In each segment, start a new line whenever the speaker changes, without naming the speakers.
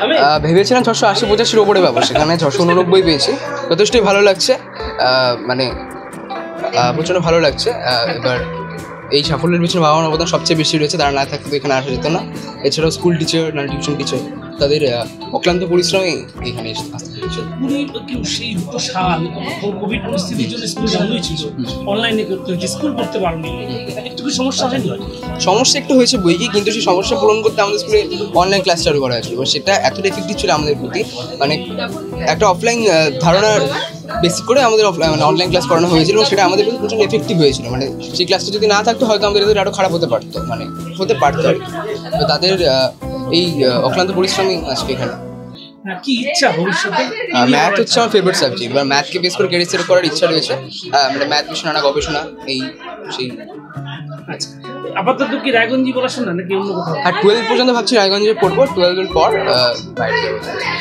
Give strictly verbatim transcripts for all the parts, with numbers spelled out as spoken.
ভেবেছিলাম ছশো আশি পঁচাশির ওপরে পাবো, সেখানে ছশো উননব্বই পেয়েছি, যথেষ্টই ভালো লাগছে, মানে প্রচণ্ড ভালো লাগছে। এবার এই সাফল্যের পিছনে বাবা মার অবদান সবচেয়ে বেশি রয়েছে, তারা না থাকতে এখানে আসা যেত না। এছাড়াও স্কুল টিচার, না টিউশন টিচার, তাদের অক্লান্ত পরিশ্রমে এখানে আসতে পেরেছে।
সেই দুটো সাল কোভিড পরিস্থিতির জন্য স্কুল বন্ধই ছিল, অনলাইনে করতে হচ্ছে, স্কুল করতে পারোনি, একটু সমস্যা হয়নি?
সমস্যা একটু হয়েছে বই কি, কিন্তু সেই সমস্যা পূরণ করতে আমাদের স্কুলে অনলাইন ক্লাস চালু করা হয়েছিল, সেটা এতটা এফেক্টিভ ছিল আমাদের প্রতি, মানে একটা অফলাইন ধারণার বেসিক করে আমাদের মানে অনলাইন ক্লাস করানো হয়েছিল এবং সেটা আমাদের প্রতি প্রচুর এফেক্টিভ হয়েছিল। মানে সেই ক্লাসটা যদি না থাকতো হয়তো আমাদের এদের আরও খারাপ হতে পারতো, মানে হতে পারতো আর কি। তো তাদের এই অক্লান্ত পরিশ্রমী আজকে এখানে।
কি ইচ্ছা ভবিষ্যতে?
ম্যাথ হচ্ছে আমার ফেভারিট সাবজেক্ট, এবার ম্যাথকে বেস করে ক্যারিয়ার সেট করার ইচ্ছা রয়েছে, মানে ম্যাথ বিষয়ে নানা গবেষণা এই সেই।
আচ্ছা, আপাতত কি রায়গঞ্জে পড়াশোনা নাকি অন্য কোথাও?
আর টুয়েলভ পর্যন্ত ভাবছি রায়গঞ্জে পড়বো, টুয়েলভের পর বাইরে যাবো।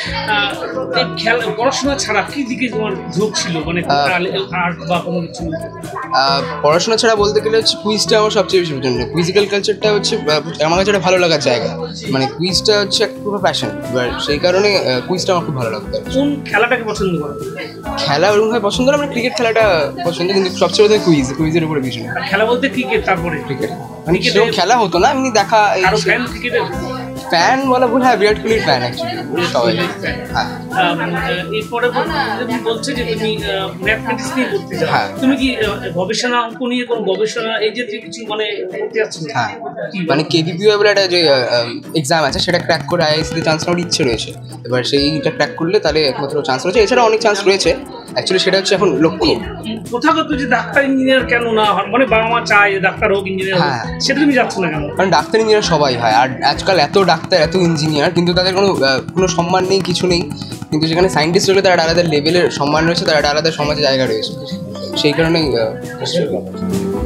খেলা পড়াশোনা ছাড়া কি দিকে তোমার ঝোঁক ছিল, মানে আর্ট বা কোনো কিছু?
পড়াশোনা ছাড়া বলতে গেলে হচ্ছে কুইজটা আমার সবচেয়ে বেশি পছন্দ। কুইজিক্যাল কালচারটা হচ্ছে আমার কাছে একটা ভালো লাগার জায়গা, মানে কুইজটা হচ্ছে একটা পুরো প্যাশন, এবার সেই কারণে কুইজটা আমার খুব ভালো লাগতো।
কোন খেলাটাকে পছন্দ করো?
খেলা ওরকমভাবে পছন্দ না, মানে ক্রিকেট খেলাটা পছন্দ, কিন্তু সবচেয়ে প্রথমে কুইজ, কুইজের উপরে বেশি।
খেলা বলতে ক্রিকেট, তারপরে
ক্রিকেট, মানে সেরকম খেলা হতো না, এমনি দেখা।
ফ্যান ক্রিকেটের
ফ্যান বলা ভুল, হ্যাঁ বিরাট কোহলির ফ্যান অ্যাকচুয়ালি সবাই।
এরপরে বলছে যে তুমি ম্যাথমেটিক্স নিয়ে পড়তে চাও, তুমি কি গবেষণা অঙ্ক নিয়ে কোনো গবেষণা এই যে কিছু মানে করতে যাচ্ছ?
হ্যাঁ, মানে কেভিপিও বলে একটা যে এক্সাম আছে সেটা ক্র্যাক করে আইআইএসিতে চান্স নেওয়ার ইচ্ছে রয়েছে, এবার সেইটা ক্র্যাক করলে তাহলে একমাত্র চান্স রয়েছে, এছাড়া অনেক চান্স রয়েছে, অ্যাকচুয়ালি সেটা হচ্ছে এখন লক্ষ্য।
প্রথাগত যে ডাক্তার ইঞ্জিনিয়ার কেন না, মানে বাবা মা চায় ডাক্তার হোক ইঞ্জিনিয়ার, হ্যাঁ সেটা তুমি যাচ্ছ না কেন?
কারণ ডাক্তার ইঞ্জিনিয়ার সবাই হয়, আর আজকাল এত ডাক্তার এত ইঞ্জিনিয়ার কিন্তু তাদের কোনো কোনো সম্মান নেই, কিছু নেই, কিন্তু সেখানে সায়েন্টিস্ট হলে তার আলাদা লেভেলের সম্মান রয়েছে, তার একটা আলাদা সমাজে জায়গা রয়েছে, সেই কারণেই